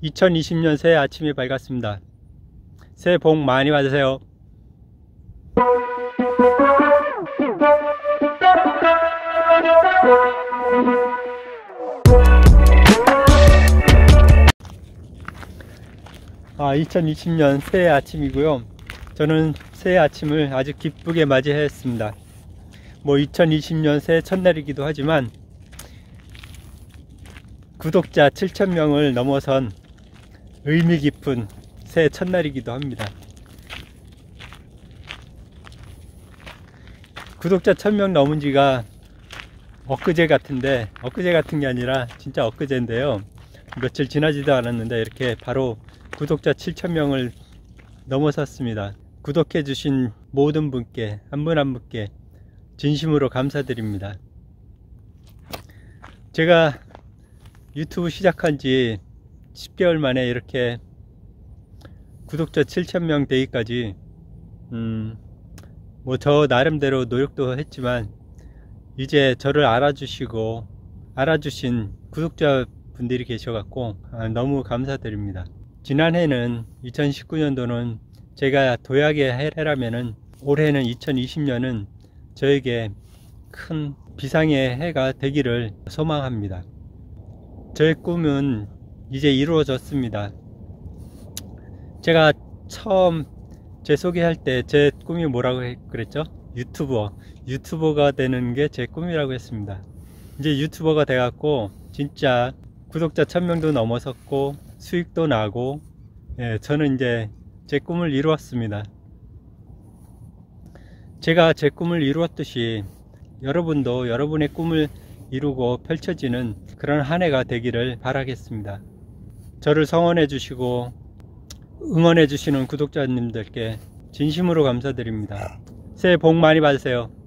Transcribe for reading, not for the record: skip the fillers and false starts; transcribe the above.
2020년 새해 아침이 밝았습니다. 새해 복 많이 받으세요. 아, 2020년 새해 아침이고요. 저는 새해 아침을 아주 기쁘게 맞이했습니다. 뭐 2020년 새해 첫날이기도 하지만 구독자 7,000명을 넘어선 의미 깊은 새해 첫날이기도 합니다. 구독자 1,000명 넘은 지가 엊그제 같은데, 엊그제 같은 게 아니라 진짜 엊그제인데요. 며칠 지나지도 않았는데 이렇게 바로 구독자 7,000명을 넘어섰습니다. 구독해 주신 모든 분께, 한 분 한 분께 진심으로 감사드립니다. 제가 유튜브 시작한 지 10개월 만에 이렇게 구독자 7,000명 되기까지 뭐 저 나름대로 노력도 했지만 이제 저를 알아주시고 알아주신 구독자 분들이 계셔갖고 너무 감사드립니다. 지난해는 2019년도는 제가 도약의 해라면은 올해는 2020년은 저에게 큰 비상의 해가 되기를 소망합니다. 저의 꿈은 이제 이루어졌습니다. 제가 처음 제 소개할 때 제 꿈이 뭐라고 그랬죠? 유튜버가 되는 게 제 꿈이라고 했습니다. 이제 유튜버가 돼갖고 진짜 구독자 1,000명도 넘어섰고 수익도 나고, 예, 저는 이제 제 꿈을 이루었습니다. 제가 제 꿈을 이루었듯이 여러분도 여러분의 꿈을 이루고 펼쳐지는 그런 한 해가 되기를 바라겠습니다. 저를 성원해 주시고 응원해 주시는 구독자님들께 진심으로 감사드립니다. 새해 복 많이 받으세요.